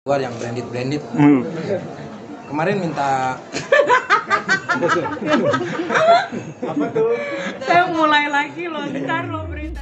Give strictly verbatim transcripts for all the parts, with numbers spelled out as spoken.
luar yang branded-branded. Hmm. Kemarin minta apa tuh? Saya mulai lagi loh, ntar lo berita.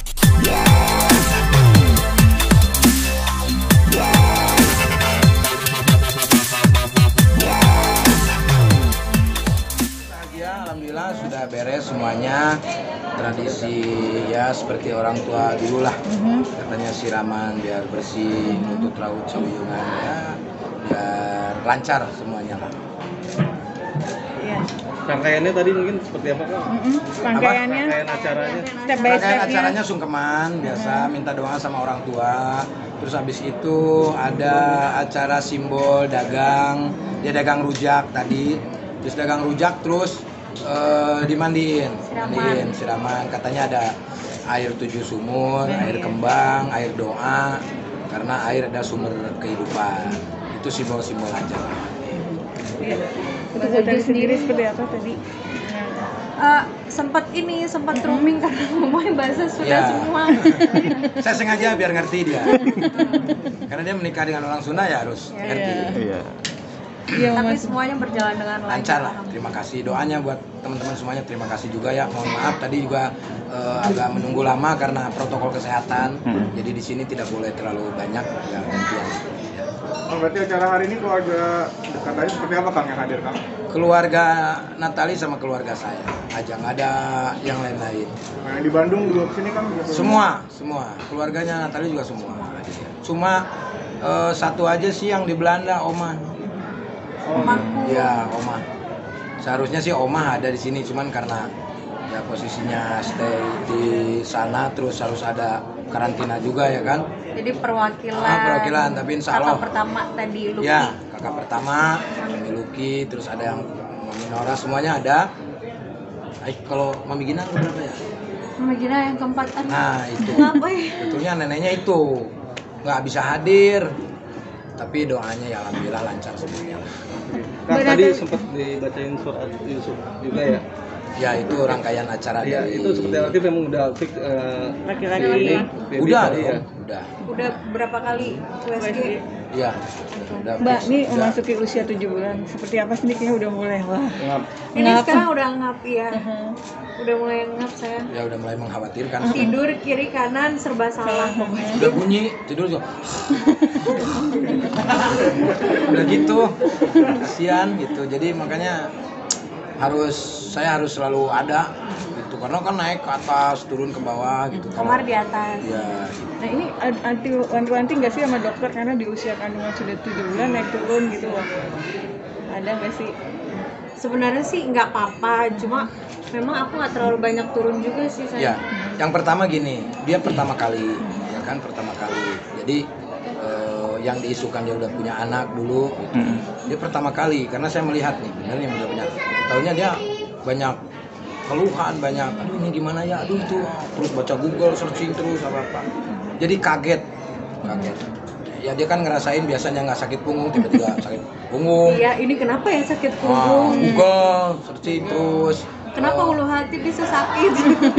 Bahagia, alhamdulillah sudah beres semuanya. Tradisi ya seperti orang tua dulu lah. Katanya siraman biar bersih, nuntut raut sauyungan ya, biar lancar semuanya lah. Iya. Rangkaiannya tadi mungkin seperti apa Kak? Mm-mm. Rangkaiannya, Rangkaian acaranya. step by Rangkaian stepnya. acaranya sungkeman, biasa minta doa sama orang tua. Terus habis itu ada acara simbol dagang, dia dagang rujak tadi. Terus dagang rujak terus eh, dimandiin, mandiin siraman. Katanya ada air tujuh sumur, air kembang, air doa. Karena air ada sumber kehidupan. Itu simbol-simbol aja. Iya. Untuk dari sendiri seperti apa tadi? Uh, sempat ini sempat roaming karena ngomongin bahasa Sunda Ya. semua. Saya sengaja biar ngerti dia. Karena dia menikah dengan orang Sunda ya harus Ya, ngerti. Iya. Iya, Tapi Mas. semuanya berjalan dengan lancar. Lancar lah. Terima kasih doanya buat teman-teman semuanya. Terima kasih juga ya. Mohon maaf tadi juga eh, agak menunggu lama karena protokol kesehatan. Hmm. Jadi di sini tidak boleh terlalu banyak ya gantian. Ya. Oh, berarti acara hari ini keluarga dekat tadi seperti apa Kang yang hadir Kang? Keluarga Natali sama keluarga saya aja, nggak ada yang lain-lain. Nah, yang di Bandung juga kesini Kang? Semua, semua. Keluarganya Natali juga semua. Cuma eh, satu aja sih yang di Belanda, Oma. Oh, Omaku. Ya, Oma. Seharusnya sih Oma ada di sini, cuman karena ya posisinya stay di sana terus harus ada karantina juga ya kan. Jadi perwakilan. Ah, perwakilan, tapi insya Allah. Kakak pertama tadi Lucky. Ya, kakak pertama, Mami Lucky, terus ada yang Mami Nora, semuanya ada. Eh, kalau Mami Gina berapa ya? Mama Gina yang keempat. Aduh, Nah, itu. Kenapa ya? Betulnya neneknya itu nggak bisa hadir. Tapi doanya ya alhamdulillah lancar semuanya lah. Kang, tadi sempat dibacain surat Yusuf juga ya? Ya itu rangkaian acara Iya, dari itu seperti aktif memang udah fix eh, Laki-laki. ini, baby udah tadi dong, ya. udah. Udah berapa kali U S G? Iya. Udah Mbak, fix, ini udah. memasuki usia tujuh bulan. Seperti apa sih nih kayaknya udah mulai wah. Ngap. Ini Ngap. sekarang udah ngap ya. Uh-huh. Udah mulai ngap saya. Ya udah mulai mengkhawatirkan. Tidur kiri kanan serba salah pokoknya. Udah bunyi tidur tuh. Udah gitu. Kasihan gitu. Jadi makanya harus saya harus selalu ada gitu karena kan naik ke atas turun ke bawah gitu. Kamar di atas. Ya. Nah ini ad- anti wanti-wanti nggak sih sama dokter karena di usia kandungan sudah tujuh bulan naik turun gitu loh. Ada nggak sih? Sebenarnya sih nggak apa-apa, cuma memang aku nggak terlalu banyak turun juga sih Ya, saya. yang pertama gini, dia pertama kali, ya kan pertama kali. Jadi eh, yang diisukan dia udah punya anak dulu, gitu. Hmm. Dia pertama kali, karena saya melihat nih, benar yang udah punya. Tahunya dia banyak keluhan, banyak, aduh ini gimana ya, aduh itu, terus baca Google, searching terus apa apa. Jadi kaget, kaget. Ya dia kan ngerasain biasanya nggak sakit punggung, tiba-tiba sakit punggung. Iya, ini kenapa ya sakit Ah, punggung? Google, searching terus. Kenapa Eh, ulu hati bisa sakit?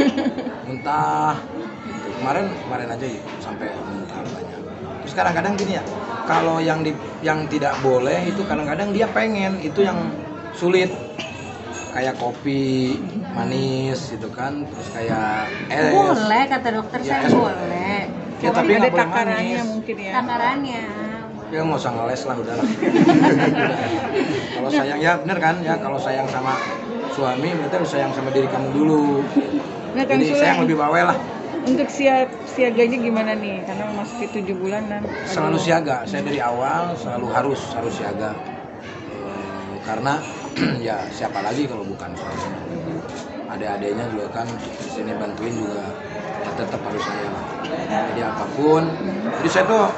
muntah gitu. kemarin kemarin aja ya, sampai muntah banyak. Terus kadang-kadang gini ya, kalau yang di yang tidak boleh itu kadang-kadang dia pengen, itu yang sulit, kayak kopi manis gitu kan, terus kayak es. Boleh kata dokter Ya, saya es. boleh. Ya, Cuma tapi ada nggak boleh takarannya manis. mungkin ya. Takarannya. Ya nggak usah ngeles lah udahlah. Kalau sayang ya bener kan ya, kalau sayang sama suami berarti harus sayang sama diri kamu dulu. Nah, Kang Jadi Sule, sayang lebih bawel lah. untuk siap siaganya gimana nih? Karena memasuki tujuh bulan dan Selalu siaga, saya dari awal selalu harus harus siaga. Eh, karena ya siapa lagi kalau bukan suami. Adik-adiknya juga kan di sini bantuin juga, ya tetap harus saya lah. Jadi apapun, jadi saya tuh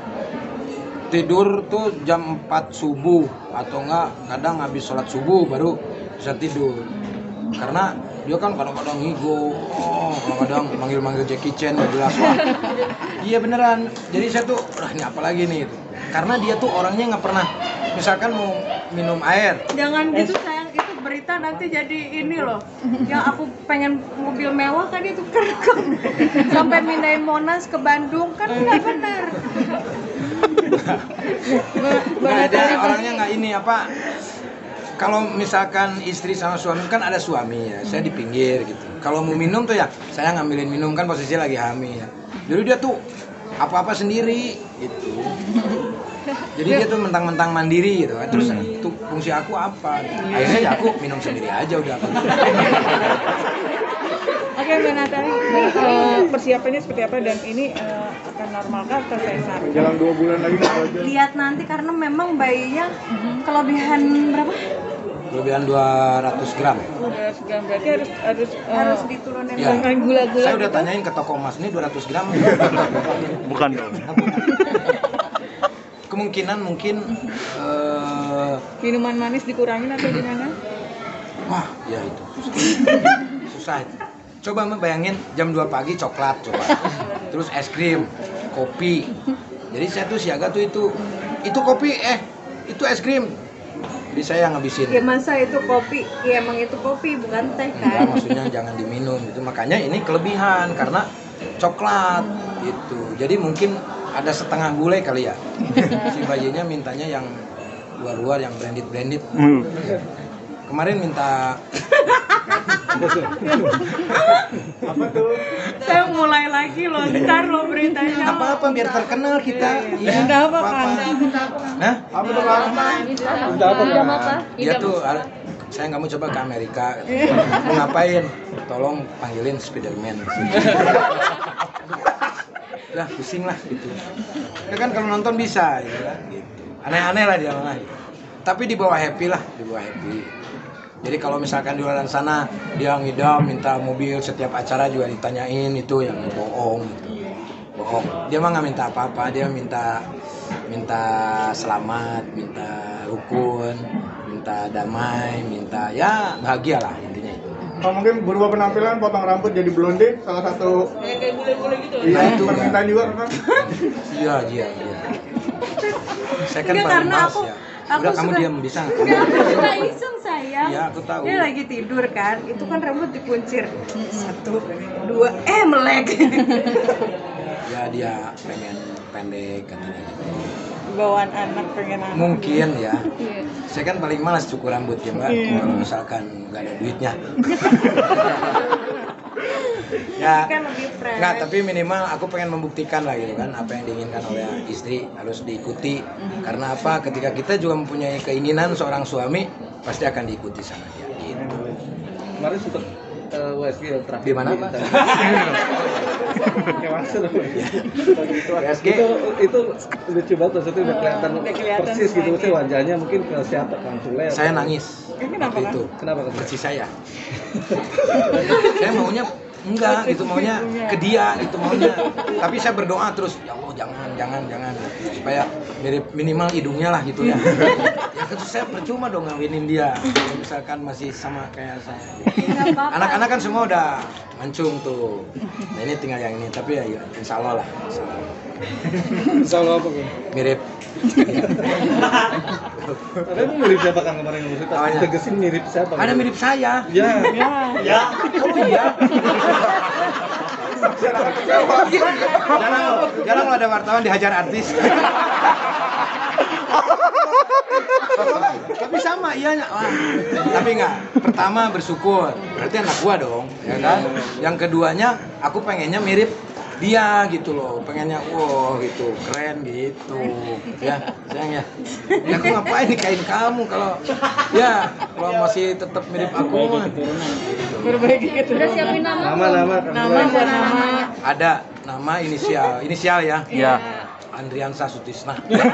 tidur tuh jam empat subuh atau enggak kadang habis sholat subuh baru bisa tidur. Karena dia kan kadang-kadang ngigo, oh, kadang-kadang manggil-manggil Jackie Chan nggak jelas lah. Iya beneran. Jadi saya tuh, wah ini apa lagi nih? Karena dia tuh orangnya nggak pernah, misalkan mau minum air, Jangan gitu sayang, itu berita nanti jadi ini loh. Yang aku pengen mobil mewah kan itu kerekam. Sampai mindahin Monas ke Bandung kan nggak benar. Nggak ada, orangnya nggak ini apa. Kalau misalkan istri sama suami kan ada suami ya, saya di pinggir gitu. Kalau mau minum tuh ya, saya ngambilin minum kan posisi lagi hamil ya. Jadi dia tuh apa-apa sendiri gitu. Jadi dia tuh mentang-mentang mandiri gitu kan. Terus tuh fungsi aku apa? Akhirnya ya aku minum sendiri aja udah. Oke Mbak Natali, eh, persiapannya seperti apa dan ini eh, akan normal kah atau sesar? Menjelang dua bulan lagi baru aja. Lihat nanti karena memang bayinya kelebihan berapa? Kelebihan dua ratus gram. Udah segan berarti harus harus eh, Harus diturunin. Ya. makan gula-gula. Saya udah gitu. tanyain ke toko emas ini dua ratus gram. Bukan dong. Kemungkinan mungkin eh, Minuman manis dikurangin atau gimana? wah, ya itu susah. Susah itu. Coba Mbak bayangin jam dua pagi coklat coba. Terus es krim, kopi. Jadi saya tuh siaga tuh itu itu kopi eh itu es krim. Jadi saya yang ngabisin. Ya masa itu kopi? Ya emang itu kopi bukan teh Ya, kan? maksudnya jangan diminum itu. Makanya ini kelebihan karena coklat gitu. Jadi mungkin ada setengah gulai kali ya. Si bayinya mintanya yang luar-luar yang branded-branded. Hmm. Kemarin minta Apa tuh? Saya mulai lagi loh, ntar lo beritanya. apa-apa biar terkenal kita. Iya, Minta apa, Kang? Hah? Apa tuh Kang? Minta apa? Idam apa? Dia tuh ada- saya nggak mau coba ke Amerika. Mau ngapain? Tolong panggilin Spiderman. Udah pusing lah gitu. Ya kan kalau nonton bisa gitu kan. Gitu. Aneh-aneh lah dia mah. Tapi dibawa happy lah, dibawa happy. Jadi kalau misalkan di luar sana dia ngidam minta mobil setiap acara juga ditanyain itu yang bohong gitu. Bohong. Dia mah nggak minta apa-apa, dia minta minta selamat, minta rukun, minta damai, minta ya bahagia lah intinya itu. Kalau mungkin berubah penampilan, potong rambut jadi blonde, salah satu Kayak bule-bule gitu. iya, Nah, itu. permintaan juga kan? Iya, iya, iya. Saya kan Enggak, paling karena males aku- ya. aku Udah kamu suka- diam bisa. Nggak iseng sayang. Iya, aku tahu. Dia lagi tidur kan, itu kan rambut dikuncir. Satu, dua, eh melek. Ya dia pengen pendek katanya gitu. Bawaan anak pengen anak. Mungkin ya. Iya. Saya kan paling malas cukur rambut ya Mbak. Kalau misalkan nggak ada duitnya. Ya. Kan lebih fresh. Nggak, tapi minimal aku pengen membuktikan lah gitu kan apa yang diinginkan oleh istri harus diikuti. Karena apa? Ketika kita juga mempunyai keinginan seorang suami pasti akan diikuti sama dia. Gitu. Kemarin suka uh, W S G yang terakhir. Di mana, Pak? Kayak maksud W S G. itu itu lucu banget maksudnya udah kelihatan Udah kelihatan persis gitu semuanya. sih wajahnya mungkin ke siapa Kang Sule atau- Saya nangis. Kenapa, waktu Kang? itu. Kenapa Kang? Persis saya. Saya maunya enggak gitu maunya ke dia gitu maunya. Tapi saya berdoa terus ya Allah jangan jangan jangan supaya mirip minimal hidungnya lah gitu ya. Ya terus saya percuma dong ngawinin dia. Kalau misalkan masih sama kayak saya. Nggak apa-apa. Anak-anak kan semua udah mancung tuh. Nah ini tinggal yang ini tapi ya ya, insya Allah lah. Insya Allah. Insya Allah apa Kang? Mirip. Ada yang mirip siapa Kang kemarin maksudnya? Apanya? Tegesin mirip siapa? Ada mirip saya. Ya. Ya. Oh iya. Jarang, jarang lo ada wartawan dihajar artis. Tapi sama iya wah. Tapi enggak. Pertama bersyukur. Berarti anak gua dong, ya kan? Yang keduanya aku pengennya mirip dia gitu loh. Pengennya wow gitu, keren gitu. Ya, sayang ya. Ya aku ngapain nikahin kamu kalau ya kalau masih tetap mirip aku mah. Perbaiki gitu. Udah siapin nama? Nama nama Kang Nama Sule. buat nama. Ada nama inisial, inisial ya. Iya. Andriansa Sutisna.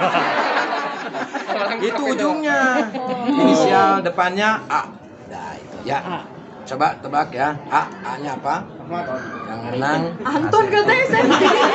Itu ujungnya. Inisial depannya A. Nah, itu ya. Coba tebak ya. A, A-nya apa? Yang menang Anton katanya saya.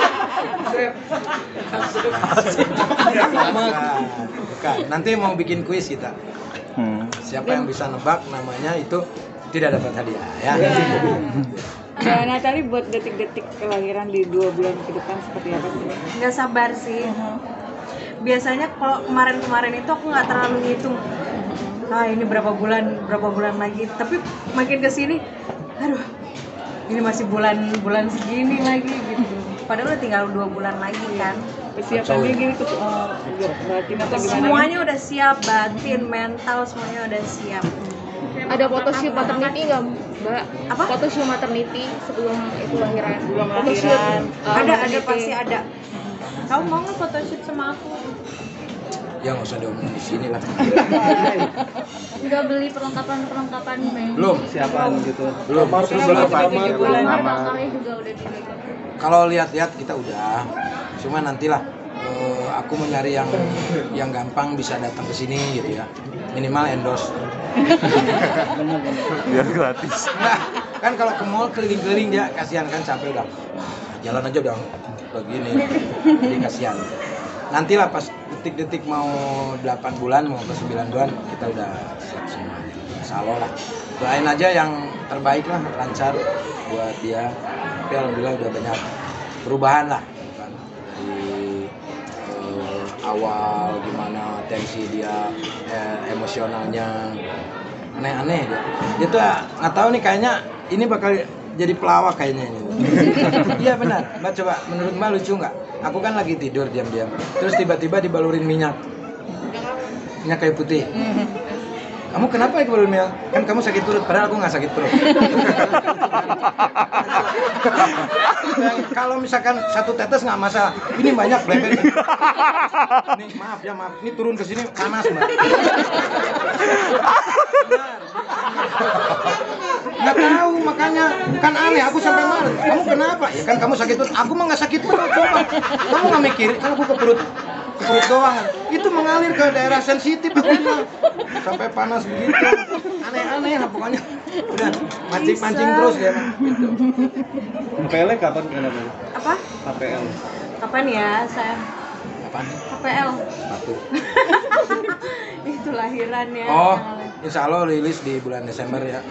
Nah, bukan. Nanti mau bikin kuis kita. Hmm. Siapa yang bisa nebak namanya itu tidak dapat hadiah ya. Mbak Natali buat detik-detik kelahiran di dua bulan ke depan seperti apa sih? Nggak sabar sih. Biasanya kalau kemarin-kemarin itu aku nggak terlalu ngitung. Ah ini berapa bulan, berapa bulan lagi. Tapi makin kesini, aduh, ini masih bulan-bulan segini lagi gitu. Padahal udah tinggal dua bulan lagi kan. Persiapannya gini tuh uh, batin atau gimana? Semuanya udah siap, batin, mental semuanya udah siap. Ada photoshoot maternity nggak, Mbak? Apa? Photoshoot maternity sebelum itu lahiran. Sebelum Photoshoot, lahiran. uh, ada, ada maternity. pasti ada. Kamu mau nggak photoshoot sama aku? Ya nggak usah diomongin di sini lah. Udah beli perlengkapan-perlengkapan baby. Belum. Siapaan gitu. Belum. Kamar Terus belum berapa? Tiga bulan. Daftarnya juga udah di Kalau lihat-lihat kita udah, cuma nantilah eh, aku mau nyari yang yang gampang bisa datang ke sini gitu ya, minimal endorse. Biar gratis. Enggak, kan kalau ke mall keliling-keliling dia kasihan kan capek udah, jalan aja udah begini, jadi kasihan. Nantilah pas detik-detik mau delapan bulan mau ke sembilan bulan kita udah siap semua. Insya Allah lah. Doain aja yang terbaik lah, lancar buat dia. Tapi alhamdulillah udah banyak perubahan lah kan. Dari eh, awal gimana tensi dia, eh, emosionalnya aneh-aneh dia. Dia tuh nggak tahu nih kayaknya ini bakal jadi pelawak kayaknya ini. Iya benar. Mbak coba menurut Mbak lucu nggak? Aku kan lagi tidur diam-diam. Terus tiba-tiba dibalurin minyak. Minyak kayu putih. Kamu kenapa ya balurin minyak? Kan kamu sakit perut, padahal aku nggak sakit perut. Dan kalau misalkan satu tetes nggak masalah. Ini banyak bleber. Nih maaf ya maaf. Ini turun ke sini panas Mbak. Benar. Nggak tahu makanya kan aneh aku sampai marah. Kamu kenapa? Ya kan kamu sakit perut. Aku mah nggak sakit perut coba. Kamu nggak mikirin kan aku ke perut ke perut doang kan. Itu mengalir ke daerah sensitif aku bilang. Sampai panas begitu. Aneh-aneh lah pokoknya. Udah mancing-mancing terus ya. Gitu. H P L kapan kenapa? Apa? H P L. Kapan ya, sayang? Apaan? H P L. Sepatu. Itu lahiran ya. Oh, insya Allah rilis di bulan Desember ya.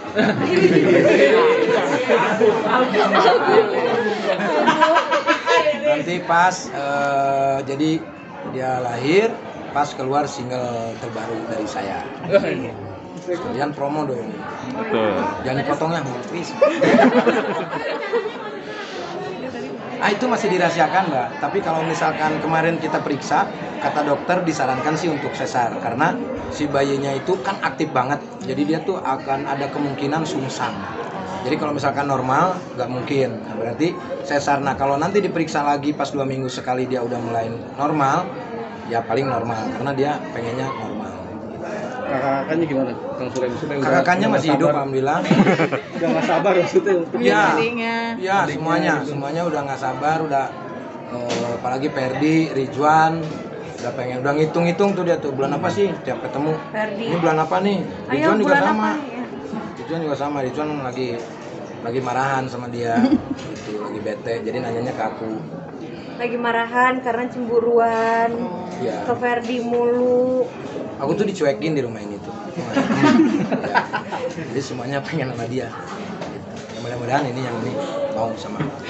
Nanti pas eh, jadi dia lahir, pas keluar single terbaru dari saya. Sekalian promo dong. Betul. Jangan dipotongnya, please. Ah itu masih dirahasiakan Mbak. Tapi kalau misalkan kemarin kita periksa, kata dokter disarankan sih untuk sesar karena si bayinya itu kan aktif banget. Jadi dia tuh akan ada kemungkinan sungsang. Jadi kalau misalkan normal nggak mungkin. Nah, berarti sesar. Nah kalau nanti diperiksa lagi pas dua minggu sekali dia udah mulai normal, ya paling normal karena dia pengennya normal. Kakak-kakaknya gimana? Kang Surem Surem. Kakaknya masih hidup alhamdulillah. Udah nggak sabar maksudnya. Iya, Adiknya. iya semuanya, semuanya udah nggak sabar, udah eh, apalagi Perdi, Ridwan, udah pengen, udah ngitung-ngitung tuh dia tuh bulan apa sih tiap ketemu. Ferdi. Ini bulan apa nih? Ayo Ridwan juga bulan sama. apa nih ya? Ridwan juga sama, Ridwan lagi lagi marahan sama dia, gitu, lagi bete, jadi nanyanya ke aku. Lagi marahan karena cemburuan. Iya. Ke Ferdi mulu. Aku tuh dicuekin di rumah ini tuh. Ya. Jadi semuanya pengen sama dia. Gitu. Ya, mudah-mudahan ini yang ini mau sama aku.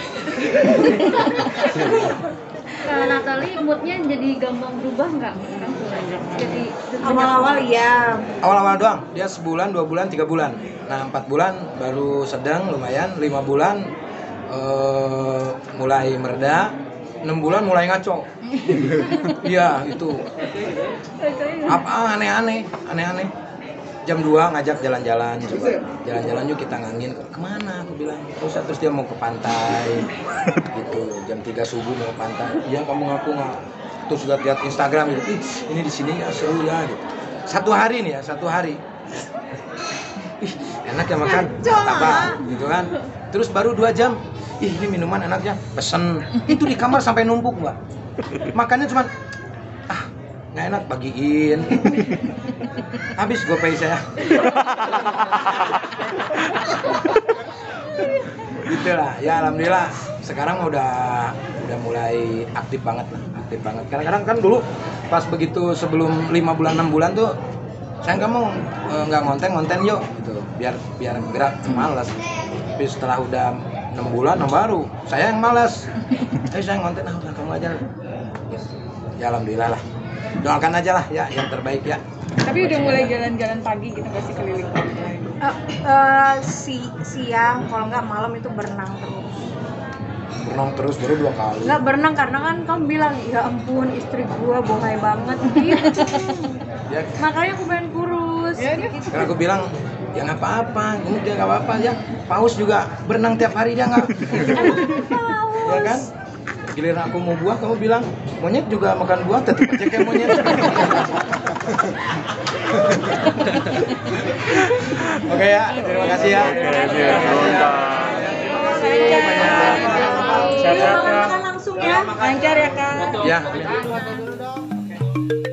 Kalau Natali moodnya jadi gampang berubah nggak? Jadi Awal-awal ya. Awal-awal doang, dia sebulan, dua bulan, tiga bulan. Nah empat bulan baru sedang lumayan, lima bulan eh, mulai mereda, enam bulan mulai ngaco. Iya itu. Apa aneh-aneh, aneh-aneh. Jam dua ngajak jalan-jalan, coba jalan-jalan yuk kita ngangin. Kemana? Aku bilang. Terus terus dia mau ke pantai, gitu. Jam tiga subuh mau ke pantai. Iya kamu ngaku nggak? Terus lihat Instagram gitu. Ih, ini di sini ya seru ya. Gitu. Satu hari nih ya, satu hari. Ih, enak ya makan. Apa? Gitu kan. Terus baru dua jam. Ih, ini minuman enaknya. Pesen. Itu di kamar sampai numpuk mbak. Makannya cuma ah nggak enak bagiin. Habis gopay saya. Gitu lah. Ya alhamdulillah sekarang udah udah mulai aktif banget lah, aktif banget. Kadang-kadang kan dulu pas begitu sebelum lima bulan enam bulan tuh saya nggak mau nggak ngonten ngonten yuk gitu biar biar gerak malas. Tapi setelah udah enam bulan nah baru saya yang malas. Eh saya ngonten ah udah kamu aja. Ya alhamdulillah lah. Doakan aja lah ya yang terbaik ya. Tapi udah mulai jalan-jalan pagi gitu nggak sih keliling pantai? Uh, uh, si siang kalau nggak malam itu berenang terus. Berenang terus baru dua kali. Nggak berenang karena kan kamu bilang, ya ampun istri gua bohai banget gitu. Ya, Makanya aku pengen kurus. Ya, gitu. karena aku bilang ya nggak apa-apa, ini dia nggak apa-apa ya. Paus juga berenang tiap hari dia nggak. Ya kan? Giliran aku mau buah, kamu bilang monyet juga makan buah, tetap aja kayak monyet. Oke ya, terima kasih ya. Terima kasih ya. Iya, makan-makan langsung ya. Lancar ya Kak. Ya.